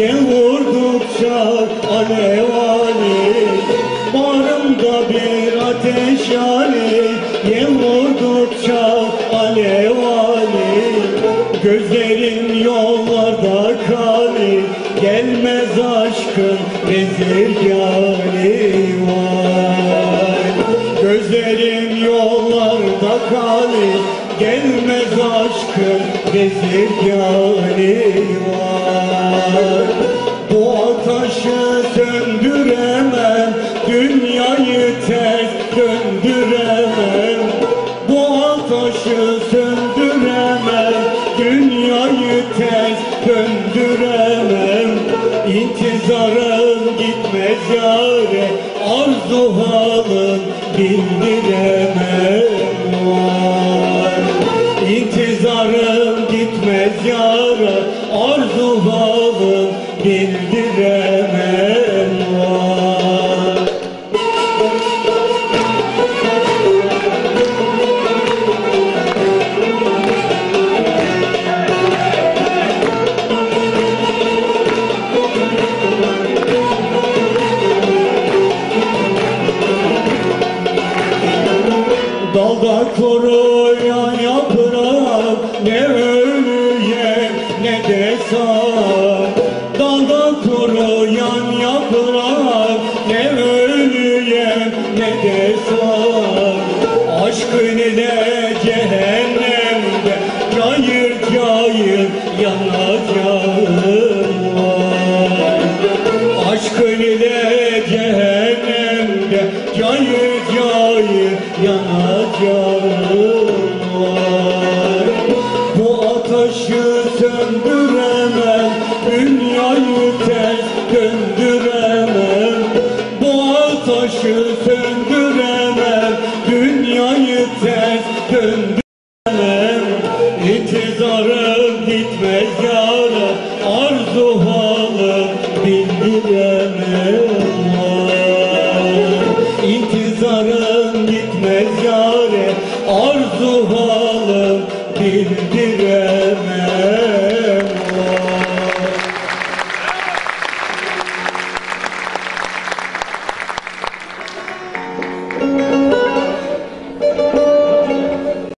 Ye vurdukça alev alev, bağrımda bir ateş alev. Ye vurdukça alev alev, gözlerim yollarda kalır. Gelmez aşkın bezirganı var. Gözlerim yollarda kalır. Gelmez aşkın bezirganı var. Bu ateşi söndüremem, dünyayı ters döndüremem. Bu ateşi söndüremem, dünyayı ters döndüremem. İntizarım gitmez yâre, arzu halım bildiremem var. İntizarım gitmez yâre, arzu halım bildiremem var. Dalda kuruyan yaprak, ne ölüye ne de sağ. Dalda kuruyan yaprak, ne ölüye ne de sağ. Aşkın ile cehennemde cayır cayır yanacağım var. Aşkın ile cehennemde cayır cayır yanacağım var. Bu ateşi söndüremem, dünyayı ters döndüremem. Bu ateşi söndüremem, dünyayı ters döndüremem. İntizarım gitmez yâre, arzu halım bildiremem.